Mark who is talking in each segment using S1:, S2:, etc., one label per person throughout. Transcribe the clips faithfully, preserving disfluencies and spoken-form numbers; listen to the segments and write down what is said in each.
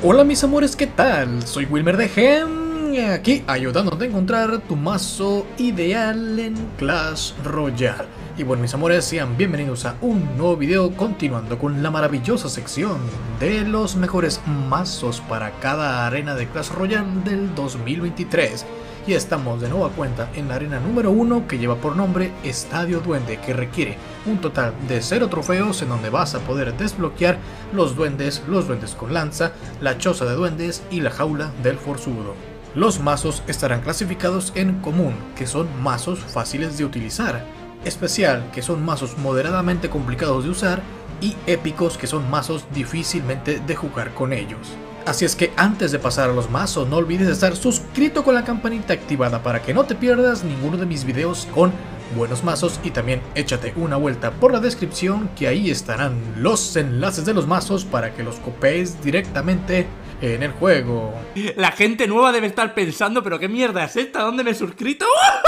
S1: Hola mis amores, ¿qué tal? Soy Wilmer de Gem, aquí ayudándote a encontrar tu mazo ideal en Clash Royale. Y bueno mis amores, sean bienvenidos a un nuevo video continuando con la maravillosa sección de los mejores mazos para cada arena de Clash Royale del dos mil veintitrés. Y estamos de nueva cuenta en la arena número uno que lleva por nombre Estadio Duende, que requiere un total de cero trofeos en donde vas a poder desbloquear los duendes, los duendes con lanza, la choza de duendes y la jaula del forzudo. Los mazos estarán clasificados en común, que son mazos fáciles de utilizar, especial, que son mazos moderadamente complicados de usar, y épicos, que son mazos difícilmente de jugar con ellos. Así es que antes de pasar a los mazos, no olvides estar suscrito con la campanita activada para que no te pierdas ninguno de mis videos con buenos mazos, y también échate una vuelta por la descripción, que ahí estarán los enlaces de los mazos para que los copies directamente en el juego.
S2: La gente nueva debe estar pensando, pero qué mierda es esta, ¿dónde me he suscrito?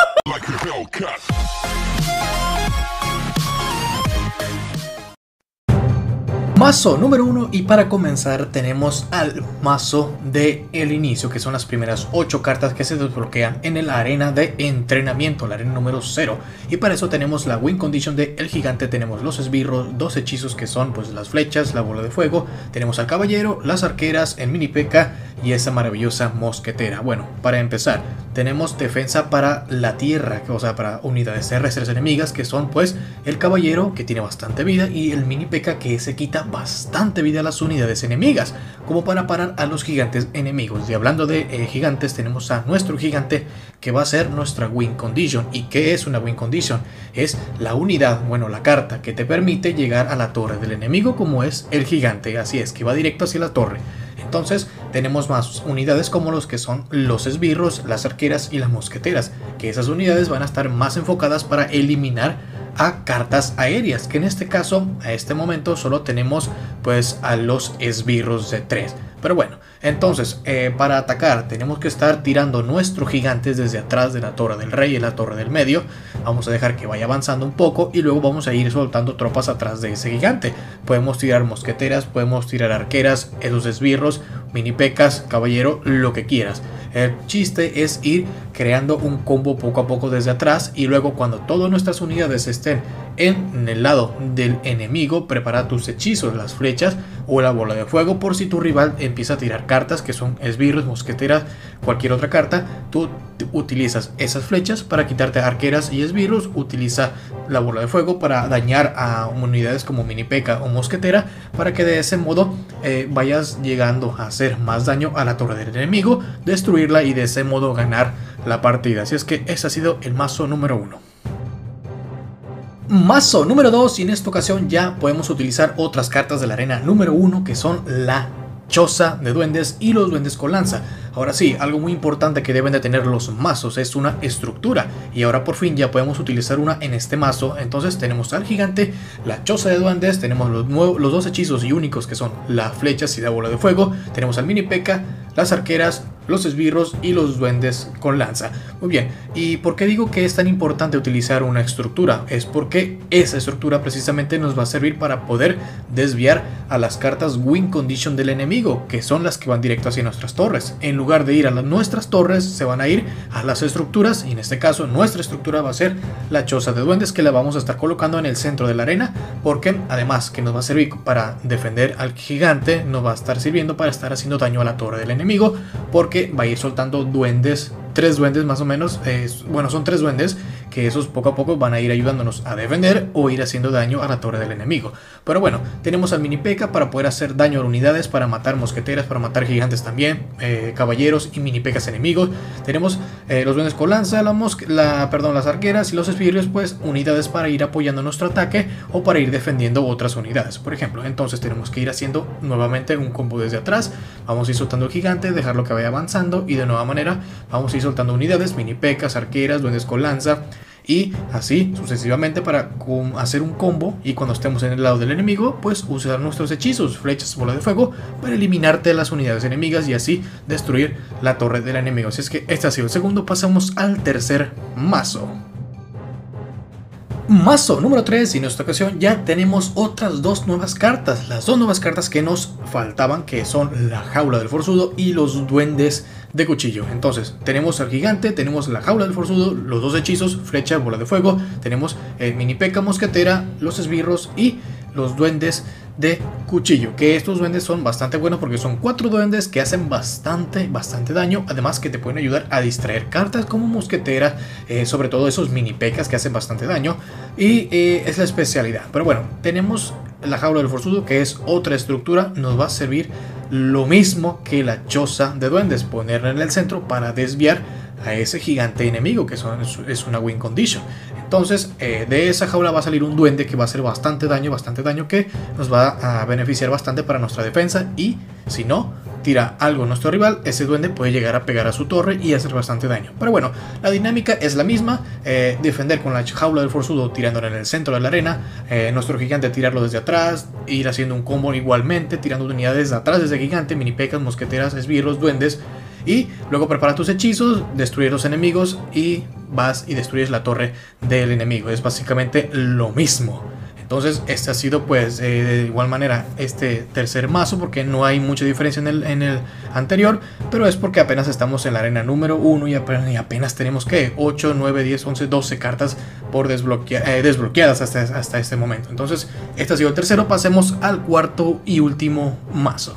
S1: Mazo número uno, y para comenzar tenemos al mazo de el inicio, que son las primeras ocho cartas que se desbloquean en la arena de entrenamiento, la arena número cero. Y para eso tenemos la win condition de el gigante, tenemos los esbirros, dos hechizos que son pues las flechas, la bola de fuego, tenemos al caballero, las arqueras, el mini P.E.K.K.A y esa maravillosa mosquetera. Bueno, para empezar tenemos defensa para la tierra, o sea para unidades terrestres enemigas, que son pues el caballero, que tiene bastante vida, y el mini P.E.K.K.A que se quita bastante vida a las unidades enemigas, como para parar a los gigantes enemigos. Y hablando de eh, gigantes, tenemos a nuestro gigante, que va a ser nuestra win condition. ¿Y qué es una win condition? Es la unidad, bueno, la carta que te permite llegar a la torre del enemigo, como es el gigante. Así es, que va directo hacia la torre. Entonces tenemos más unidades como los que son los esbirros, las arqueras y las mosqueteras, que esas unidades van a estar más enfocadas para eliminar a cartas aéreas, que en este caso, a este momento, solo tenemos pues a los esbirros de tres. Pero bueno, entonces eh, para atacar tenemos que estar tirando nuestros gigantes desde atrás de la torre del rey y la torre del medio. Vamos a dejar que vaya avanzando un poco y luego vamos a ir soltando tropas atrás de ese gigante. Podemos tirar mosqueteras, podemos tirar arqueras, esos esbirros, mini P.E.K.K.As, caballero, lo que quieras. El chiste es ir creando un combo poco a poco desde atrás, y luego cuando todas nuestras unidades estén en el lado del enemigo, prepara tus hechizos, las flechas o la bola de fuego, por si tu rival empieza a tirar cartas que son esbirros, mosqueteras, cualquier otra carta. Tú utilizas esas flechas para quitarte arqueras y esbirros, utiliza la bola de fuego para dañar a unidades como mini P.E.K.K.A o mosquetera, para que de ese modo eh, vayas llegando a hacer más daño a la torre del enemigo, destruirla y de ese modo ganar la partida. Así es que ese ha sido el mazo número uno. Mazo número dos, y en esta ocasión ya podemos utilizar otras cartas de la arena número uno, que son la choza de duendes y los duendes con lanza. Ahora sí, algo muy importante que deben de tener los mazos es una estructura, y ahora por fin ya podemos utilizar una en este mazo. Entonces tenemos al gigante, la choza de duendes, tenemos los, nuevos, los dos hechizos y únicos que son las flechas y la bola de fuego, tenemos al mini P.E.K.K.A, las arqueras, los esbirros y los duendes con lanza. Muy bien, ¿y por qué digo que es tan importante utilizar una estructura? Es porque esa estructura precisamente nos va a servir para poder desviar a las cartas win condition del enemigo, que son las que van directo hacia nuestras torres. En lugar de ir a las, nuestras torres, se van a ir a las estructuras, y en este caso nuestra estructura va a ser la choza de duendes, que la vamos a estar colocando en el centro de la arena, porque además que nos va a servir para defender al gigante, nos va a estar sirviendo para estar haciendo daño a la torre del enemigo, porque va a ir soltando duendes, tres duendes más o menos, eh, bueno son tres duendes, que esos poco a poco van a ir ayudándonos a defender o ir haciendo daño a la torre del enemigo. Pero bueno, tenemos al mini P.E.K.K.A para poder hacer daño a unidades, para matar mosqueteras, para matar gigantes también, eh, caballeros y mini P.E.K.K.As enemigos. Tenemos eh, los duendes con lanza, la la, perdón, las arqueras y los esbirros, pues unidades para ir apoyando nuestro ataque o para ir defendiendo otras unidades, por ejemplo. Entonces tenemos que ir haciendo nuevamente un combo desde atrás, vamos a ir soltando el gigante, dejarlo que vaya avanzando, y de nueva manera vamos a ir soltando unidades, mini P.E.K.K.As, arqueras, duendes con lanza, y así sucesivamente para hacer un combo, y cuando estemos en el lado del enemigo pues usar nuestros hechizos, flechas, bola de fuego, para eliminarte las unidades enemigas y así destruir la torre del enemigo. Así es que este ha sido el segundo. Pasamos al tercer mazo. Mazo número tres, y en esta ocasión ya tenemos otras dos nuevas cartas. Las dos nuevas cartas que nos faltaban, que son la Jaula del Forzudo y los Duendes de Cuchillo. Entonces tenemos al Gigante, tenemos la Jaula del Forzudo, los dos hechizos, Flecha, Bola de Fuego. Tenemos el Mini P.E.K.K.A. Mosquetera, los esbirros y los Duendes de Cuchillo, que estos duendes son bastante buenos porque son cuatro duendes que hacen bastante, bastante daño, además que te pueden ayudar a distraer cartas como Mosquetera, eh, sobre todo esos mini pecas que hacen bastante daño, y eh, es la especialidad. Pero bueno, tenemos la Jaula del Forzudo, que es otra estructura, nos va a servir lo mismo que la Choza de Duendes, ponerla en el centro para desviar a ese gigante enemigo, que son, es una win condition. Entonces eh, de esa jaula va a salir un duende que va a hacer bastante daño, bastante daño que nos va a beneficiar bastante para nuestra defensa, y si no tira algo nuestro rival, ese duende puede llegar a pegar a su torre y hacer bastante daño. Pero bueno, la dinámica es la misma, eh, defender con la Jaula del Forzudo tirándola en el centro de la arena, eh, nuestro gigante tirarlo desde atrás, ir haciendo un combo igualmente, tirando unidades de atrás desde gigante, mini pecas, mosqueteras, esbirros, duendes, y luego prepara tus hechizos, destruir los enemigos y vas y destruyes la torre del enemigo. Es básicamente lo mismo. Entonces este ha sido pues eh, de igual manera este tercer mazo, porque no hay mucha diferencia en el, en el anterior, pero es porque apenas estamos en la arena número uno y apenas, y apenas tenemos que ocho, nueve, diez, once, doce cartas por desbloquea, eh, desbloqueadas hasta, hasta este momento. Entonces este ha sido el tercero. Pasemos al cuarto y último mazo.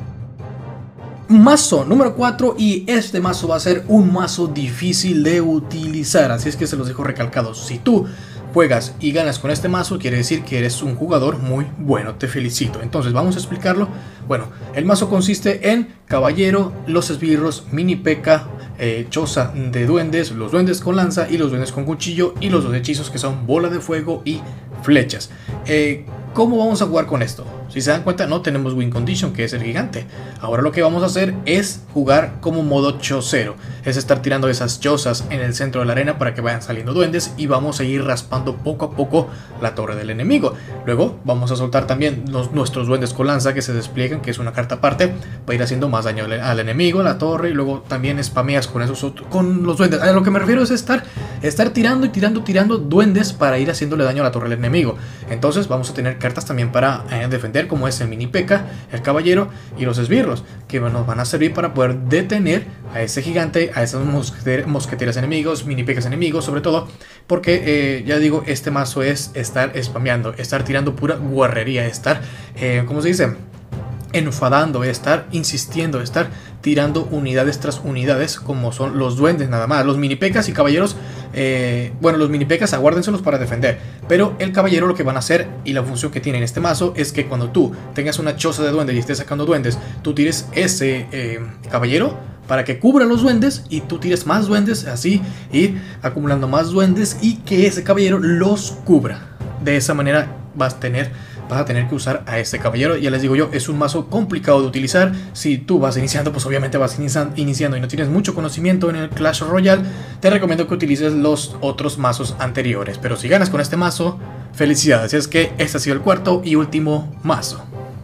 S1: Mazo número cuatro, y este mazo va a ser un mazo difícil de utilizar, así es que se los dejo recalcados. Si tú juegas y ganas con este mazo, quiere decir que eres un jugador muy bueno, te felicito. Entonces vamos a explicarlo. Bueno, el mazo consiste en Caballero, los esbirros, Mini P.E.K.K.A, eh, Choza de Duendes, los duendes con lanza y los duendes con cuchillo, y los dos hechizos que son Bola de Fuego y Flechas. eh, ¿Cómo vamos a jugar con esto? Si se dan cuenta, no tenemos win condition, que es el gigante. Ahora lo que vamos a hacer es jugar como modo chocero. Es estar tirando esas chozas en el centro de la arena para que vayan saliendo duendes, y vamos a ir raspando poco a poco la torre del enemigo. Luego vamos a soltar también los, nuestros duendes con lanza que se despliegan, que es una carta aparte, para ir haciendo más daño al, al enemigo, a la torre, y luego también spameas con, esos, con los duendes. A lo que me refiero es estar, estar tirando y tirando, tirando duendes para ir haciéndole daño a la torre del enemigo. Entonces vamos a tener cartas también para eh, defender, como es el Mini P.E.K.K.A, el Caballero y los esbirros, que nos van a servir para poder detener a ese gigante, a esos mosqueter mosqueteras enemigos, Mini P.E.K.K.A enemigos, sobre todo porque eh, ya digo, este mazo es estar spameando, estar tirando pura guarrería, estar, eh, ¿cómo se dice?, enfadando, estar insistiendo, estar tirando unidades tras unidades, como son los duendes nada más. Los mini pecas y caballeros, eh, bueno, los mini pecas aguárdenselos para defender, pero el caballero lo que van a hacer, y la función que tiene en este mazo, es que cuando tú tengas una choza de duendes y estés sacando duendes, tú tires ese eh, caballero para que cubra los duendes, y tú tires más duendes, así ir acumulando más duendes y que ese caballero los cubra. De esa manera vas a tener vas a tener que usar a este caballero. Ya les digo yo, es un mazo complicado de utilizar. Si tú vas iniciando, pues obviamente vas iniciando y no tienes mucho conocimiento en el Clash Royale, te recomiendo que utilices los otros mazos anteriores. Pero si ganas con este mazo, felicidades. Es que este ha sido el cuarto y último mazo.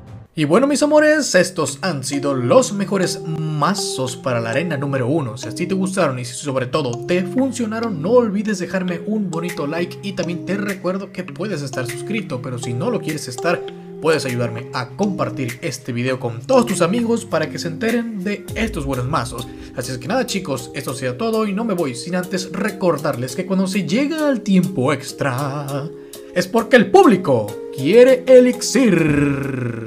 S1: Y bueno, mis amores, estos han sido los mejores mazos para la arena número uno. Si así te gustaron y si sobre todo te funcionaron, no olvides dejarme un bonito like, y también te recuerdo que puedes estar suscrito, pero si no lo quieres estar, puedes ayudarme a compartir este video con todos tus amigos para que se enteren de estos buenos mazos. Así es que nada, chicos, esto ha sido todo, y no me voy sin antes recordarles que cuando se llega al tiempo extra es porque el público quiere elixir.